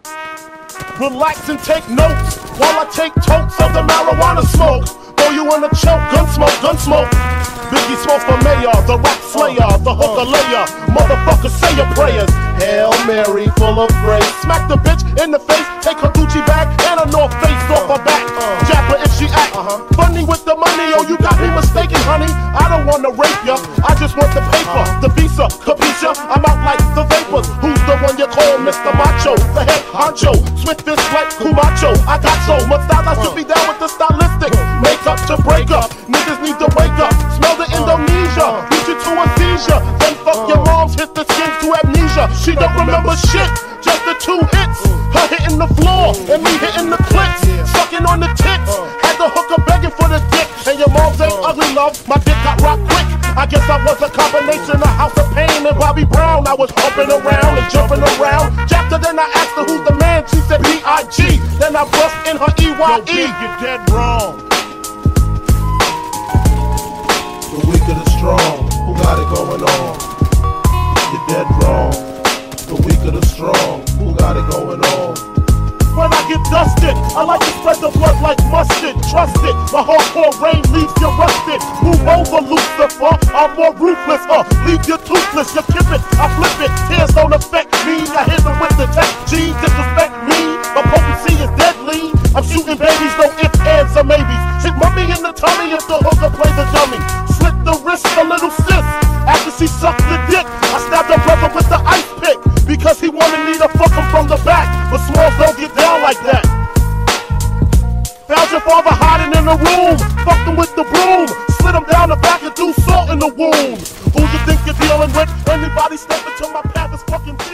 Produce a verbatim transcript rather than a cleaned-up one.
Relax and take notes while I take totes of the marijuana smoke. Throw you in a choke, gun smoke, gun smoke. Biggie Smalls for mayor, the rap slayer, the hooker layer. Motherfucker, say your prayers. Hail Mary, full of grace. Smack the bitch in the face, take her Gucci bag and a North Face off her back. Jab her if she act funny with the money. Oh, you got me mistaken, honey. I don't wanna rape ya, I just want the paper, the visa, capisha. I'm out like the vapors. Who's the one you call Mister Macho? The head honcho, swift this like Kumacho. I got so much style, I should be down with the stylistic. Make up to break up, niggas need to wake up. Smell the Indonesia, beat you to a seizure. Then fuck your moms, hit the skins to amnesia. She don't remember shit, just the two hits. Her hitting the floor, and me hitting the clicks. Sucking on the tits, had the hooker begging for the dick. And your moms ain't ugly, love, my dick got rock quick. I guess I was a combination of House of Pain and Bobby Brown. I was humping around and jumping around. Jacked her, then I asked her who's the man. She said B I G Then I bust in her E Y E. Yo, you're dead wrong. The weak of the strong, who got it going on? You're dead wrong. The weak of the strong, who got it going on? When I get dusted, I like to spread the blood like mustard. Trust it, my hardcore rain leaves you rusted. Move over, Lucifer, I'm more ruthless. Uh, leave you toothless, you kip it, I flip it. Tears don't affect me, I hit them with the tech G. Disrespect me, my potency is deadly. I'm shooting babies, no ifs, ands, or maybes. Hit mummy in the tummy if the hooker plays a dummy. Slit the wrist, a little sis. After she sucked the dick, I stabbed her brother with the ice pick. Because he wanted me to fuck him from the back. But Smalls don't get down like that. Found your father hiding in the room. Fucked him with the broom. Slid him down the back and threw salt in the wound. Who you think you're dealing with? Anybody step into my path is fucking